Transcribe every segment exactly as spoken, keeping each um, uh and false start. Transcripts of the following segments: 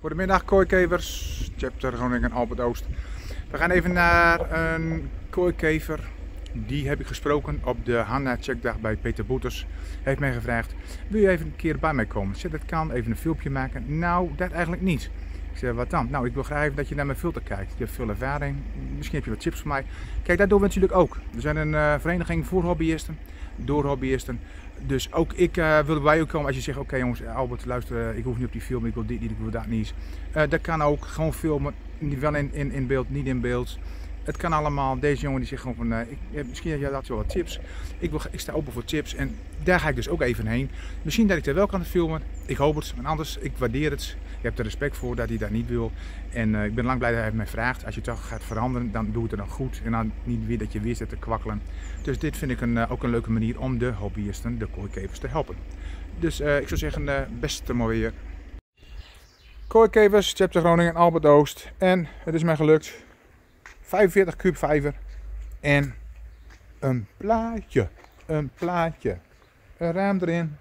Goedemiddag kooikevers, Chapter Groningen Albert Oost. We gaan even naar een kooikever. Die heb ik gesproken op de Hanna checkdag bij Peter Boeters. Hij heeft mij gevraagd, wil je even een keer bij mij komen? Ik zeg, dat kan, even een filmpje maken. Nou, dat eigenlijk niet. Ik zeg, wat dan? Nou, ik wil graag even dat je naar mijn filter kijkt. Je hebt veel ervaring, misschien heb je wat tips voor mij. Kijk, dat doen we natuurlijk ook. We zijn een uh, vereniging voor hobbyisten, door hobbyisten. Dus ook ik uh, wil bij u komen als je zegt, oké okay, jongens, Albert, luister, ik hoef niet op die film, ik wil dit niet, ik wil dat niet. Uh, dat kan ook, gewoon filmen, wel in, in, in beeld, niet in beeld. Het kan allemaal. Deze jongen die zegt gewoon van, uh, ik, misschien heb jij dat wel wat tips. Ik, wil, ik sta open voor tips en daar ga ik dus ook even heen. Misschien dat ik er wel kan filmen, ik hoop het, maar anders, ik waardeer het. Je hebt er respect voor dat hij dat niet wil. En uh, ik ben lang blij dat hij mij vraagt, als je toch gaat veranderen, dan doe het er dan goed. En dan niet weer dat je weer zit te kwakkelen. Dus dit vind ik een, uh, ook een leuke manier om de hobbyisten, de kooikevers te helpen. Dus uh, ik zou zeggen, uh, beste mooi weer. Kooikevers, Chapter Groningen, Albert Oost. En het is mij gelukt. vijfenveertig kuub vijver en een plaatje, een plaatje, een raam erin.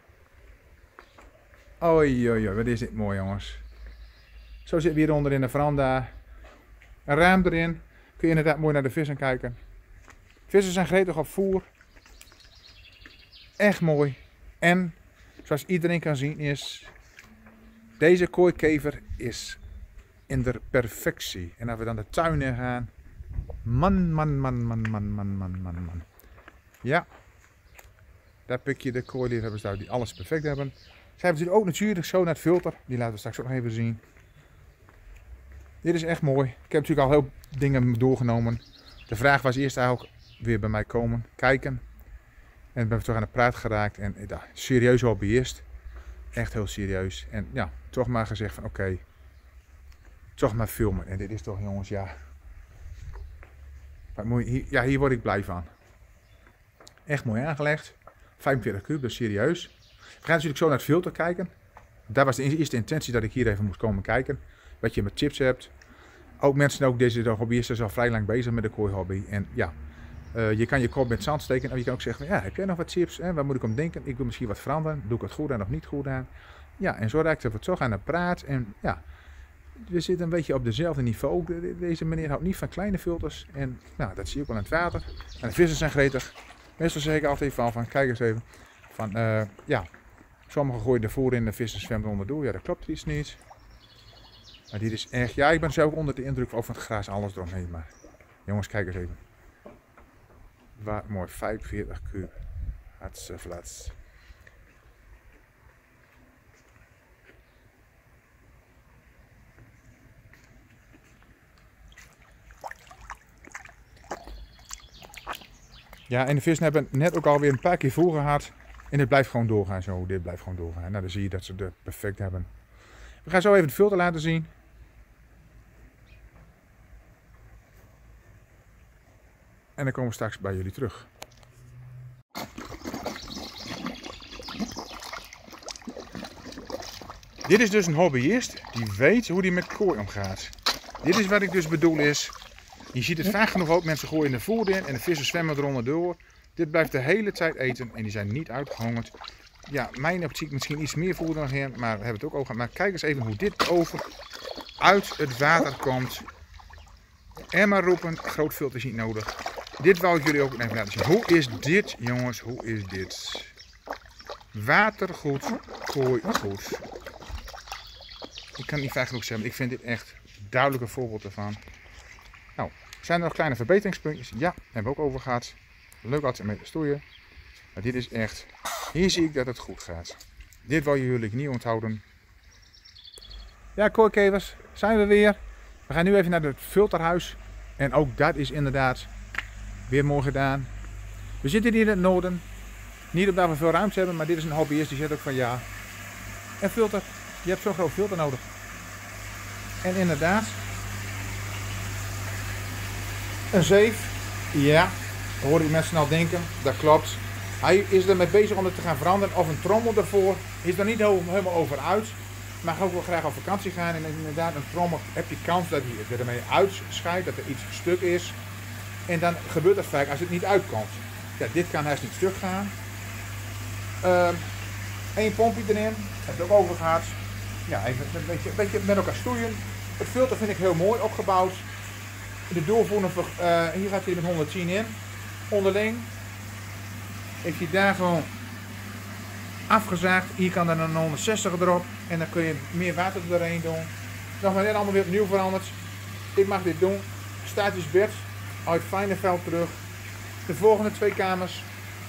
Oei, oei, oei, wat is dit mooi jongens. Zo zitten we hier onder in de veranda, een raam erin, kun je inderdaad mooi naar de vissen kijken. Vissen zijn gretig op voer, echt mooi. En zoals iedereen kan zien is, deze kooikever is in de perfectie. En als we dan de tuin in gaan, Man, man, man, man, man, man, man, man, man. Ja. Daar pik je de kooiliefhebbers uit die alles perfect hebben. Ze hebben natuurlijk ook natuurlijk zo naar het filter. Die laten we straks ook nog even zien. Dit is echt mooi. Ik heb natuurlijk al heel veel dingen doorgenomen. De vraag was eerst eigenlijk weer bij mij komen, kijken. En ben ik toch aan de praat geraakt. En ja, serieus hobbyist. Echt heel serieus. En ja, toch maar gezegd van oké. Okay, toch maar filmen. En dit is toch jongens, ja. Hier, ja, hier word ik blij van. Echt mooi aangelegd. vijfenveertig kuub, dus serieus. We gaan natuurlijk zo naar het filter kijken. Daar was de eerste intentie dat ik hier even moest komen kijken. Wat je met chips hebt. Ook mensen, ook deze hobbyisten zijn al vrij lang bezig met de kooihobby. En ja, uh, je kan je kop met zand steken. En je kan ook zeggen, ja, heb jij nog wat chips? Hè? Waar moet ik om denken? Ik wil misschien wat veranderen. Doe ik het goed aan of niet goed aan? Ja, en zo raakt het toch aan de praat. En ja, we zitten een beetje op dezelfde niveau. Deze meneer houdt niet van kleine filters. En nou, dat zie je ook wel aan het water. En de vissen zijn gretig. Meestal zeg ik altijd van, van kijk eens even. Van, uh, ja, sommigen gooien ervoor in, de vissen zwemmen onderdoor. Ja, dat klopt iets niet. Maar dit is echt, ja, ik ben zelf onder de indruk van het gras, alles eromheen. Maar jongens, kijk eens even. Wat mooi, vijfenveertig kuub. Hartstikke. Ja, en de vissen hebben net ook alweer een paar keer voor gehad. En het blijft gewoon doorgaan zo. Dit blijft gewoon doorgaan. Nou, dan zie je dat ze het perfect hebben. We gaan zo even de filter laten zien. En dan komen we straks bij jullie terug. Dit is dus een hobbyist die weet hoe hij met kooi omgaat. Dit is wat ik dus bedoel is. Je ziet het vaak genoeg ook, mensen gooien de voer in en de vissen zwemmen eronder door. Dit blijft de hele tijd eten en die zijn niet uitgehongerd. Ja, mijn optiek misschien iets meer voer dan heen, maar we hebben het ook over. Maar kijk eens even hoe dit over uit het water komt. En maar roepen, groot filter is niet nodig. Dit wou ik jullie ook even laten zien. Hoe is dit jongens, hoe is dit? Watergoed, kooi goed. Ik kan het niet vaak genoeg zeggen, ik vind dit echt duidelijk een voorbeeld ervan. Nou, zijn er nog kleine verbeteringspuntjes? Ja, hebben we ook over gehad. Leuk altijd mee te stoeien. Maar dit is echt, hier zie ik dat het goed gaat. Dit wil jullie niet onthouden. Ja, kooikevers, zijn we weer. We gaan nu even naar het filterhuis. En ook dat is inderdaad weer mooi gedaan. We zitten hier in het noorden. Niet omdat we veel ruimte hebben, maar dit is een hobbyist die zegt ook van ja. En filter, je hebt zo'n groot filter nodig. En inderdaad. Een zeef, ja, dan hoor ik mensen al denken, dat klopt. Hij is ermee bezig om het te gaan veranderen, of een trommel ervoor, is er niet helemaal over uit. Maar ga ook wel graag op vakantie gaan en inderdaad een trommel, heb je kans dat hij ermee uitscheidt, dat er iets stuk is. En dan gebeurt dat vaak als het niet uitkomt. Ja, dit kan haast niet stuk gaan. Uh, Eén pompje erin, heb ik ook over gehad. ja, even een beetje, een beetje met elkaar stoeien. Het filter vind ik heel mooi opgebouwd. De doorvoerende, uh, hier gaat hij met honderdtien in. Onderling heeft hij daar gewoon afgezaagd. Hier kan dan een honderdzestig erop en dan kun je meer water doorheen doen. Nog maar net allemaal weer opnieuw veranderd. Ik mag dit doen. Statisch bed uit Fijneveld terug. De volgende twee kamers.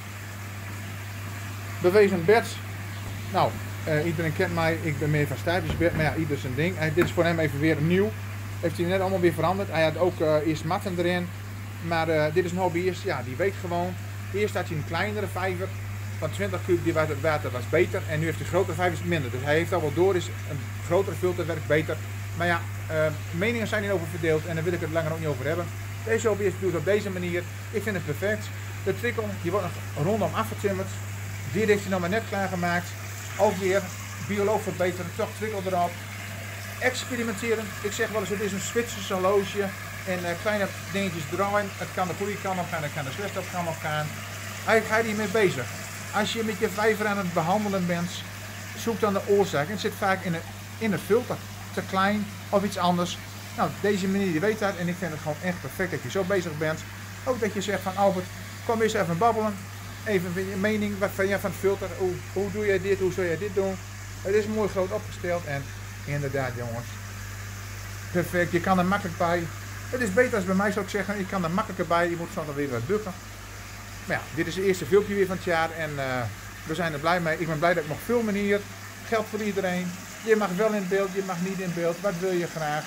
Bewegend bed. Nou, uh, iedereen kent mij. Ik ben meer van statisch bed, maar ja, ieder zijn ding. Uh, dit is voor hem even weer nieuw. Heeft hij net allemaal weer veranderd. Hij had ook uh, eerst matten erin. Maar uh, dit is een hobbyist. Ja, die weet gewoon. Eerst had hij een kleinere vijver. Van twintig kuub, die het water was beter. En nu heeft hij grotere vijvers minder. Dus hij heeft al wel door, is een grotere filter werkt beter. Maar ja, uh, meningen zijn hierover verdeeld en daar wil ik het langer ook niet over hebben. Deze hobbyist doet het op deze manier. Ik vind het perfect. De trikkel, die wordt nog rondom afgetimmerd. Dit heeft hij nog maar net klaargemaakt. Ook weer bioloog verbeteren, toch trikkel erop. Experimenteren. Ik zeg wel eens, het is een Zwitserse horloge. En uh, kleine dingetjes draaien. Het kan de goede kant op gaan, het kan de slechte kant op gaan. Hij gaat hiermee bezig. Als je met je vijver aan het behandelen bent, zoek dan de oorzaak. Het zit vaak in, de, in het filter. Te klein of iets anders. Nou, deze meneer die weet dat en ik vind het gewoon echt perfect dat je zo bezig bent. Ook dat je zegt van Albert, kom eens even babbelen. Even je mening, wat vind jij van het filter? Hoe, hoe doe jij dit? Hoe zou jij dit doen? Het is mooi groot opgesteld en inderdaad jongens, perfect. Je kan er makkelijk bij. Het is beter als bij mij zou ik zeggen, je kan er makkelijker bij. Je moet soms dan weer wat bukken. Maar ja, dit is het eerste filmpje weer van het jaar en uh, we zijn er blij mee. Ik ben blij dat ik mag filmen hier. Geldt voor iedereen. Je mag wel in beeld, je mag niet in beeld. Wat wil je graag?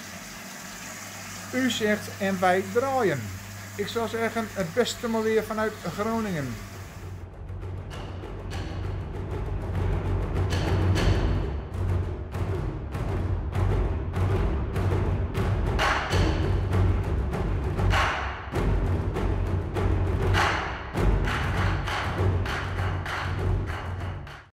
U zegt en wij draaien. Ik zou zeggen, het beste maar weer vanuit Groningen.